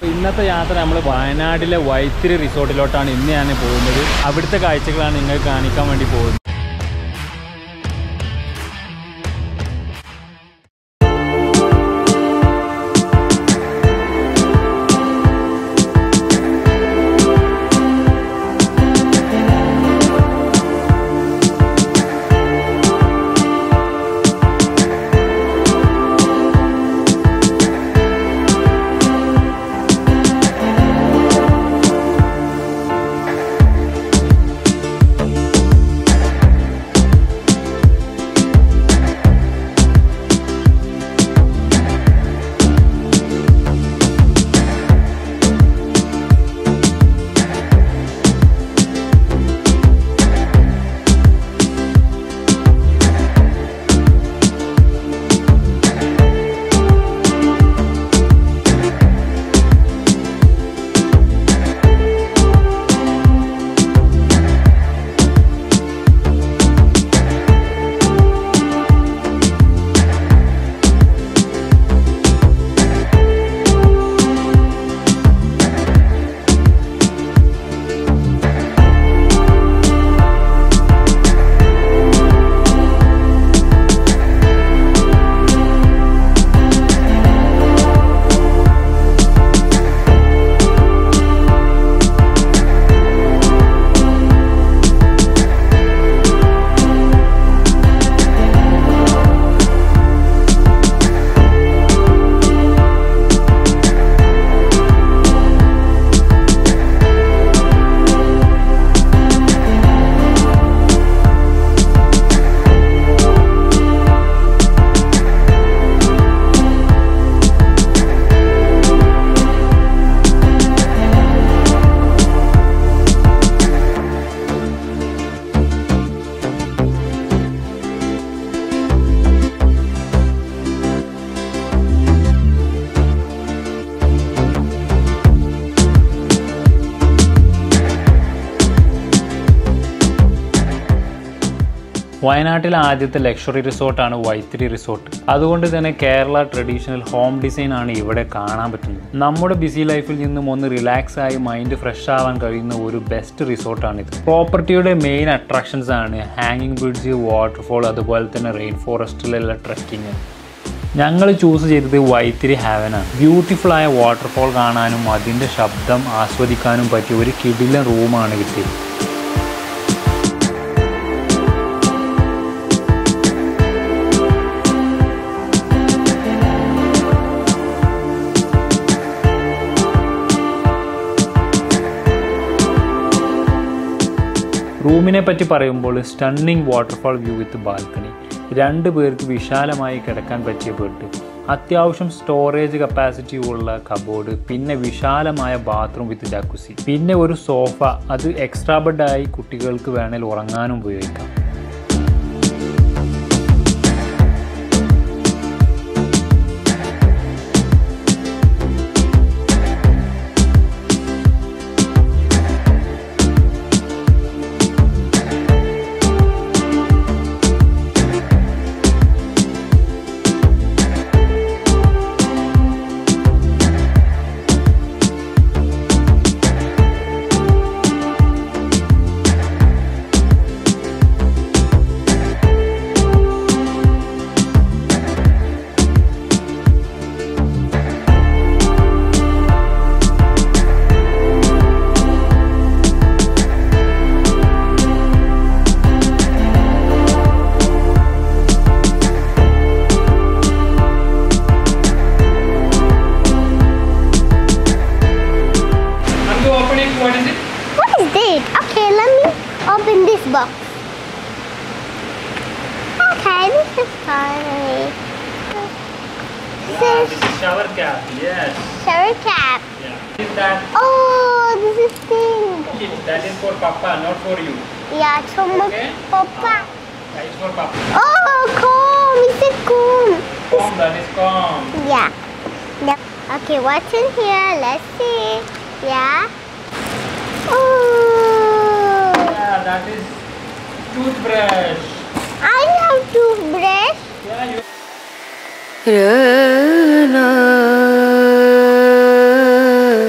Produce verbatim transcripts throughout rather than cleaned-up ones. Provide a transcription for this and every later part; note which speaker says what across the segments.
Speaker 1: ഇന്നത്തെ യാത്ര നമ്മൾ വയനാട്ടിലെ വൈത്തിരി റിസോർട്ടിലോട്ടാണ് ഇന്ന് ഞാൻ പോകുന്നത്. അവിടുത്തെ കാഴ്ചകളാണ് നിങ്ങൾക്ക് കാണിക്കാൻ വേണ്ടി പോകുന്നത്. വയനാട്ടിലെ ആദ്യത്തെ ലക്ഷറി റിസോർട്ടാണ് വൈത്തിരി റിസോർട്ട്. അതുകൊണ്ട് തന്നെ കേരള ട്രഡീഷണൽ ഹോം ഡിസൈൻ ആണ് ഇവിടെ കാണാൻ പറ്റുന്നത്. നമ്മുടെ ബിസി ലൈഫിൽ നിന്നും ഒന്ന് റിലാക്സ് ആയി മൈൻഡ് ഫ്രഷ് ആവാൻ കഴിയുന്ന ഒരു ബെസ്റ്റ് റിസോർട്ടാണിത്. പ്രോപ്പർട്ടിയുടെ മെയിൻ അട്രാക്ഷൻസ് ആണ് ഹാങ്ങിങ് ബ്രിഡ്ജ്, വാട്ടർഫോൾ, അതുപോലെ തന്നെ റെയിൻ ഫോറസ്റ്റിലുള്ള ട്രെക്കിങ്. ഞങ്ങൾ ചൂസ് ചെയ്തത് വൈത്തിരി ഹാവനാണ്. ബ്യൂട്ടിഫുൾ ആയ വാട്ടർഫോൾ കാണാനും അതിൻ്റെ ശബ്ദം ആസ്വദിക്കാനും പറ്റിയ ഒരു കിടിലൻ റൂമാണ് കിട്ടിയത്. റൂമിനെ പറ്റി പറയുമ്പോൾ stunning waterfall view with balcony, രണ്ട് പേർക്ക് വിശാലമായി കിടക്കാൻ പറ്റിയ ബെഡ്, അത്യാവശ്യം സ്റ്റോറേജ് കപ്പാസിറ്റി ഉള്ള കബോർഡ്, പിന്നെ വിശാലമായ ബാത്റൂം വിത്ത് ജാക്കുസി, പിന്നെ ഒരു സോഫ. അത് എക്സ്ട്രാ ബെഡായി കുട്ടികൾക്ക് വേണേൽ ഉറങ്ങാനും ഉപയോഗിക്കാം.
Speaker 2: What is it? What is this? Okay, let me open this box. Okay, this is fine.
Speaker 1: Wow, this is shower cap. Yes.
Speaker 2: Shower cap.
Speaker 1: Yeah. Is that?
Speaker 2: Oh, this is thing.
Speaker 1: Okay, that is for Papa, not for you.
Speaker 2: Yeah, so
Speaker 1: Okay.
Speaker 2: Papa.
Speaker 1: Ah, that is for Papa.
Speaker 2: Oh, comb. It's a comb.
Speaker 1: Comb, that is comb.
Speaker 2: Yeah. Yep. Okay, what's in here? Let's see. Yeah. Oh.
Speaker 1: Yeah, that is toothbrush.
Speaker 2: I have toothbrush.
Speaker 1: Yeah, you.
Speaker 3: Yeah, no.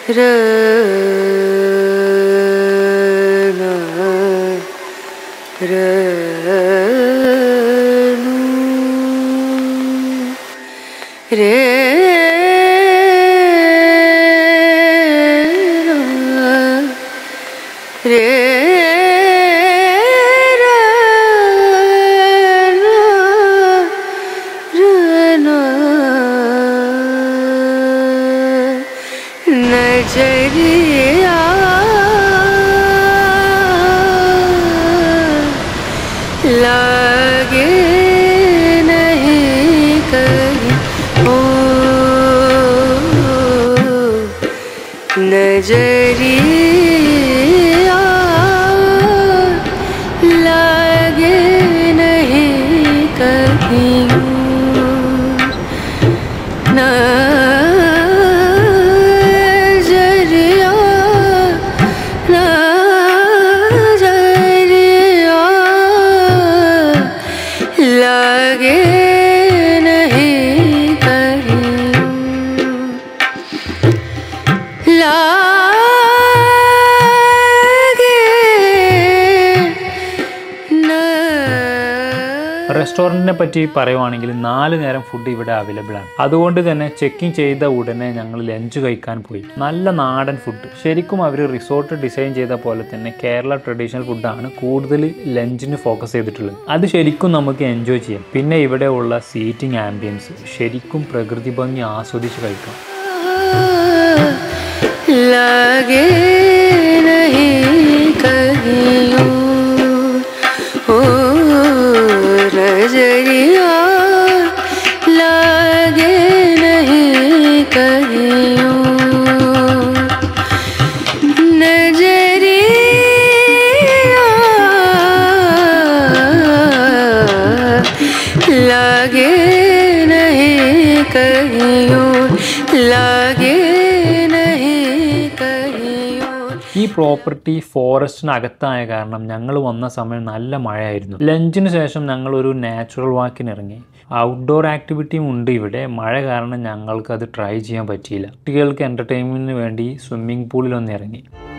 Speaker 1: റെസ്റ്റോറൻറ്റിനെ പറ്റി പറയുവാണെങ്കിൽ നാല് നേരം food ഇവിടെ available ആണ്. അതുകൊണ്ട് തന്നെ checking ചെയ്ത ഉടനെ ഞങ്ങൾ ലഞ്ച് കഴിക്കാൻ പോയി. നല്ല നാടൻ ഫുഡ്. ശരിക്കും അവർ റിസോർട്ട് ഡിസൈൻ ചെയ്ത പോലെ തന്നെ കേരള ട്രഡീഷണൽ ഫുഡാണ് കൂടുതൽ ലഞ്ചിന് ഫോക്കസ് ചെയ്തിട്ടുള്ളത്. അത് ശരിക്കും നമുക്ക് എൻജോയ് ചെയ്യാം. പിന്നെ ഇവിടെ ഉള്ള സീറ്റിംഗ് ആംബിയൻസ് ശരിക്കും പ്രകൃതി ഭംഗി ആസ്വദിച്ച് കഴിക്കാം. ഈ പ്രോപ്പർട്ടി ഫോറസ്റ്റിനകത്തായ കാരണം ഞങ്ങൾ വന്ന സമയം നല്ല മഴയായിരുന്നു. ലഞ്ചിന് ശേഷം ഞങ്ങൾ ഒരു നാച്ചുറൽ വാക്കിന് ഇറങ്ങി. ഔട്ട്ഡോർ ആക്ടിവിറ്റിയും ഉണ്ട് ഇവിടെ. മഴ കാരണം ഞങ്ങൾക്ക് അത് ട്രൈ ചെയ്യാൻ പറ്റിയില്ല. കുട്ടികൾക്ക് എൻ്റർടൈൻമെൻറ്റിന് വേണ്ടി സ്വിമ്മിംഗ് പൂളിലൊന്ന് ഇറങ്ങി.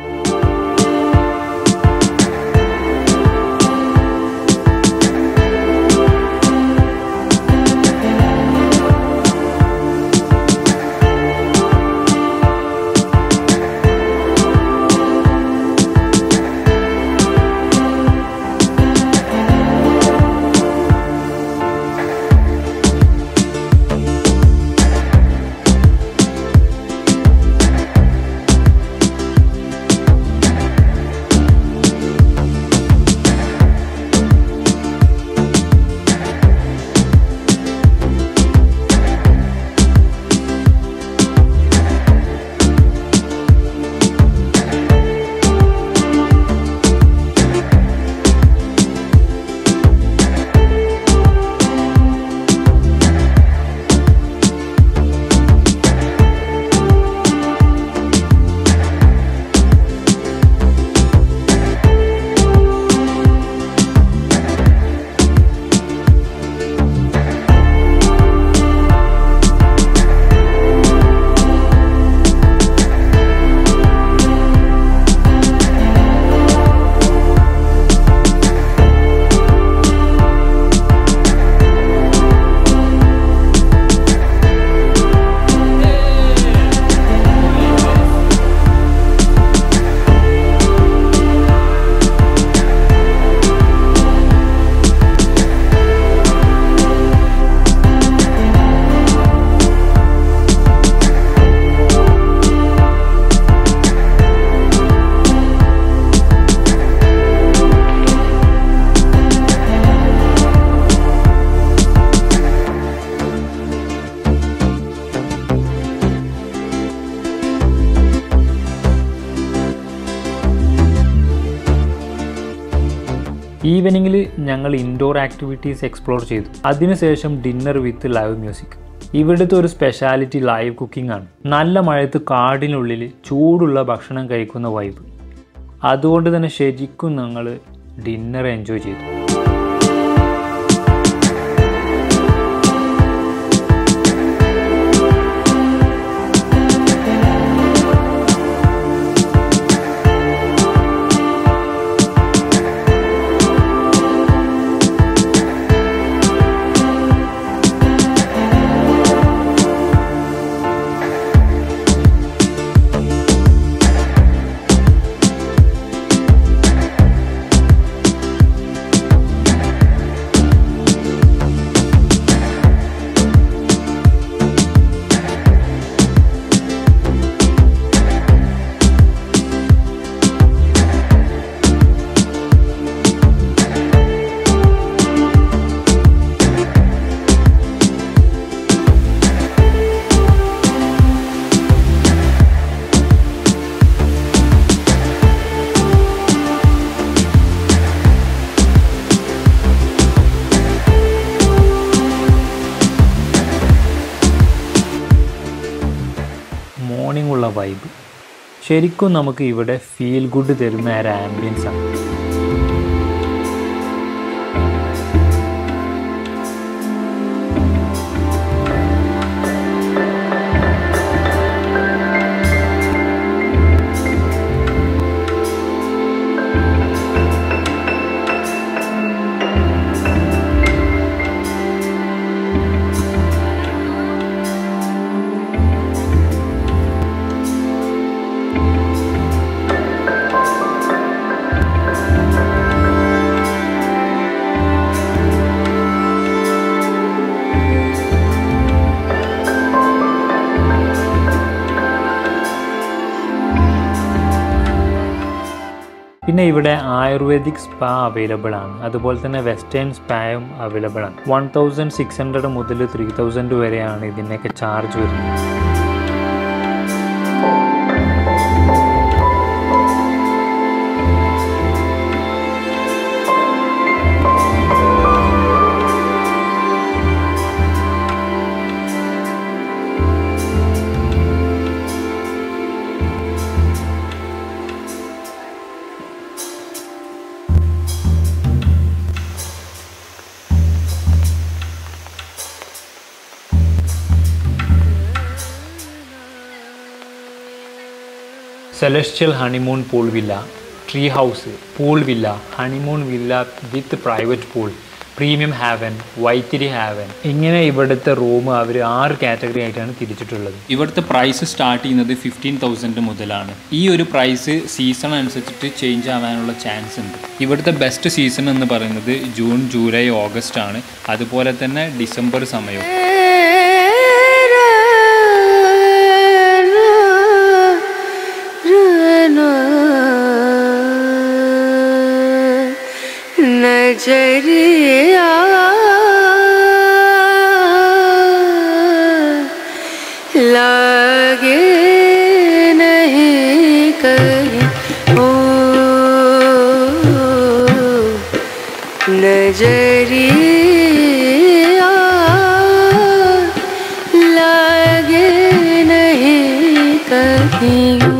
Speaker 1: ഈവനിങ്ങിൽ ഞങ്ങൾ ഇൻഡോർ ആക്ടിവിറ്റീസ് എക്സ്പ്ലോർ ചെയ്തു. അതിനുശേഷം ഡിന്നർ വിത്ത് ലൈവ് മ്യൂസിക്. ഇവിടുത്തെ ഒരു സ്പെഷ്യാലിറ്റി ലൈവ് കുക്കിംഗ് ആണ്. നല്ല മഴയത്ത് കാടിനുള്ളിൽ ചൂടുള്ള ഭക്ഷണം കഴിക്കുന്ന വൈബ്. അതുകൊണ്ട് തന്നെ ശരിക്കും ഞങ്ങൾ ഡിന്നർ എൻജോയ് ചെയ്തു. മോർണിംഗ് ഉള്ള വൈബ് ശരിക്കും നമുക്ക് ഇവിടെ ഫീൽ ഗുഡ് തരുന്ന ഒരു ആംബിയൻസ് ആണ്. പിന്നെ ഇവിടെ ആയുർവേദിക് സ്പാ അവൈലബിൾ ആണ്, അതുപോലെ തന്നെ വെസ്റ്റേൺ സ്പായും അവൈലബിൾ ആണ്. വൺ തൗസൻഡ് സിക്സ് ഹൺഡ്രഡ് മുതൽ ത്രീ തൗസൻഡ് വരെയാണ് ഇതിൻ്റെയൊക്കെ ചാർജ് വരുന്നത്. Celestial honeymoon pool villa, tree house, pool villa, honeymoon villa with private pool, premium haven, Vythiri haven. ഇങ്ങനെ ഇവിടുത്തെ റൂം അവർ ആറ് കാറ്റഗറി ആയിട്ടാണ് തിരിച്ചിട്ടുള്ളത്. ഇവിടുത്തെ പ്രൈസ് സ്റ്റാർട്ട് ചെയ്യുന്നത് ഫിഫ്റ്റീൻ തൗസൻഡ് മുതലാണ്. ഈ ഒരു പ്രൈസ് സീസൺ അനുസരിച്ചിട്ട് ചേഞ്ച് ആവാനുള്ള ചാൻസ് ഉണ്ട്. ഇവിടുത്തെ ബെസ്റ്റ് സീസൺ എന്ന് പറയുന്നത് ജൂൺ, ജൂലൈ, ഓഗസ്റ്റ് ആണ്. അതുപോലെ തന്നെ ഡിസംബർ സമയവും.
Speaker 3: नजरिया लागे नहीं कहीं ओ नजरिया लागे नहीं कहीं